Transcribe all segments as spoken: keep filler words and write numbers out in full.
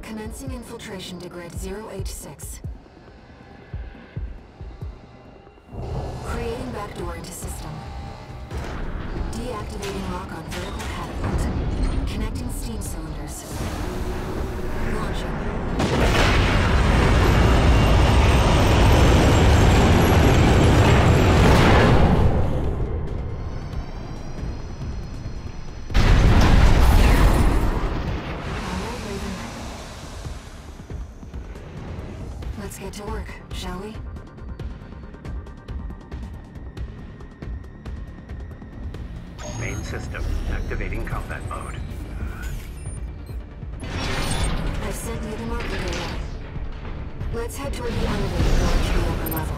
Commencing infiltration to grid zero eight six. Creating backdoor into system. Deactivating lock on vertical catapult. Connecting steam cylinders. Launching. Let's get to work, shall we? Main system, activating combat mode. I've sent you the marker data. Let's head toward the elevator going to the upper level.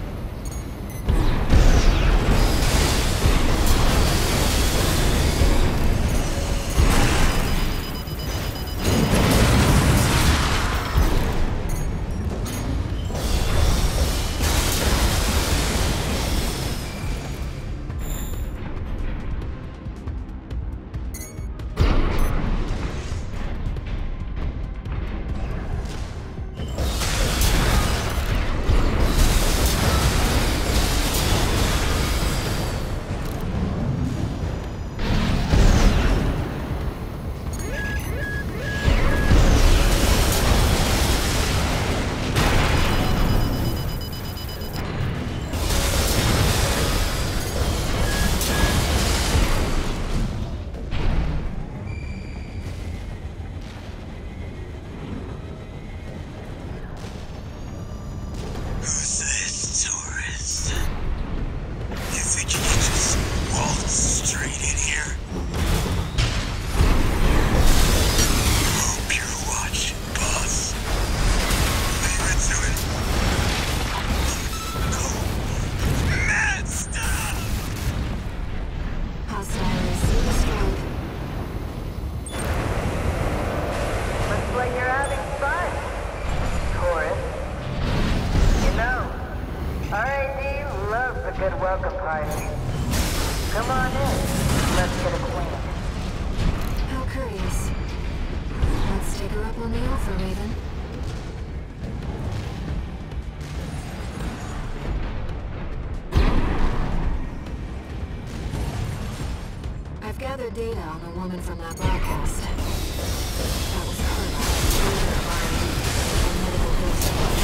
Gathered data on the woman from that broadcast. That was her last medical history.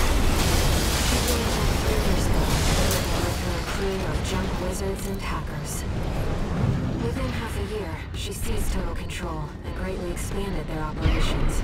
She came back three years ago with her crew of junk wizards and hackers. Within half a year, she seized total control and greatly expanded their operations.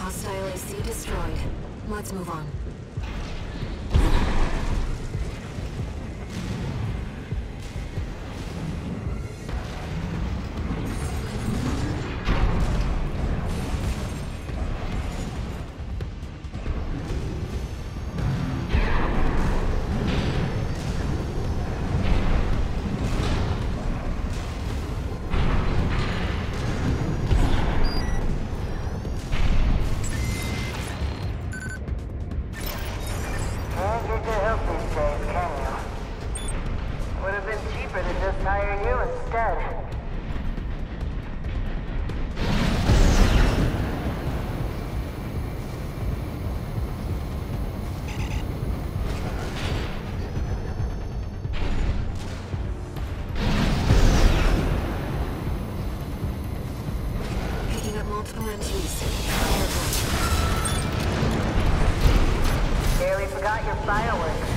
Hostile A C destroyed. Let's move on. Barely forgot your fireworks.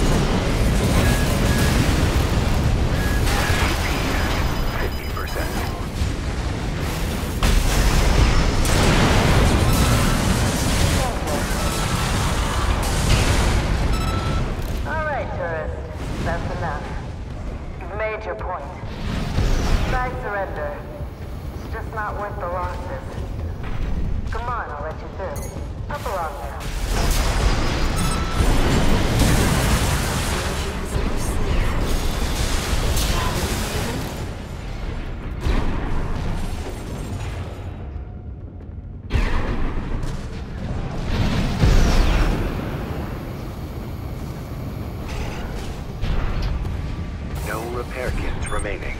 fifty percent. All right, tourist. That's enough. You've made your point. Try surrender. It's just not worth the losses. Come on, I'll let you through. Up along now. No repair kits remaining.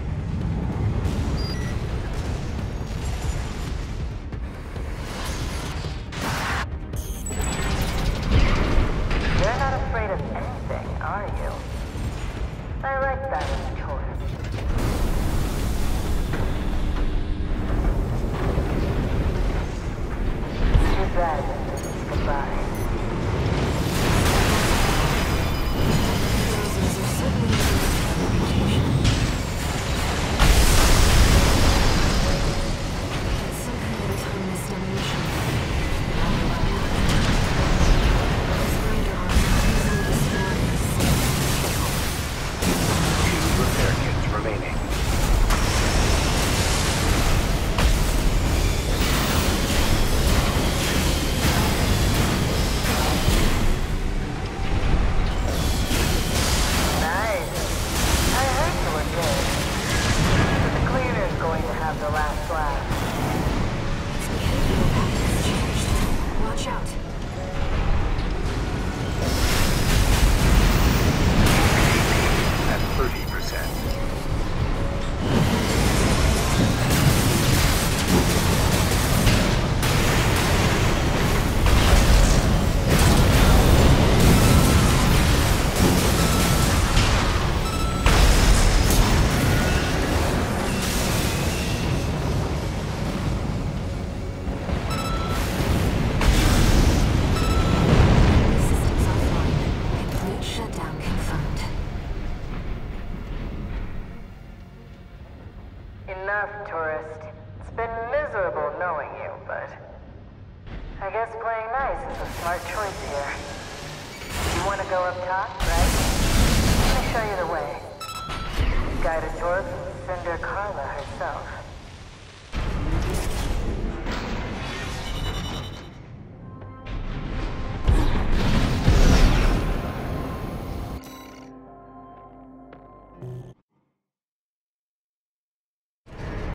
You're not afraid of anything, are you? I like that as a tourist. Too bad that this is goodbye. The last laugh. Watch out. At thirty percent. Enough, tourist. It's been miserable knowing you, but I guess playing nice is a smart choice here. You want to go up top, right? Let me show you the way. Guided tour from Cinder Carla herself.